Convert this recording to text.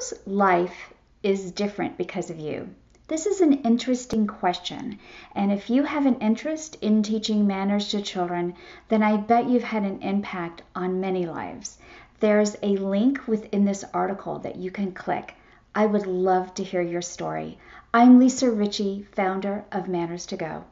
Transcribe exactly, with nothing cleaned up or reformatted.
Whose life is different because of you? This is an interesting question, and if you have an interest in teaching manners to children, then I bet you've had an impact on many lives. There's a link within this article that you can click. I would love to hear your story. I'm Lisa Ritchie, founder of Manners to Go.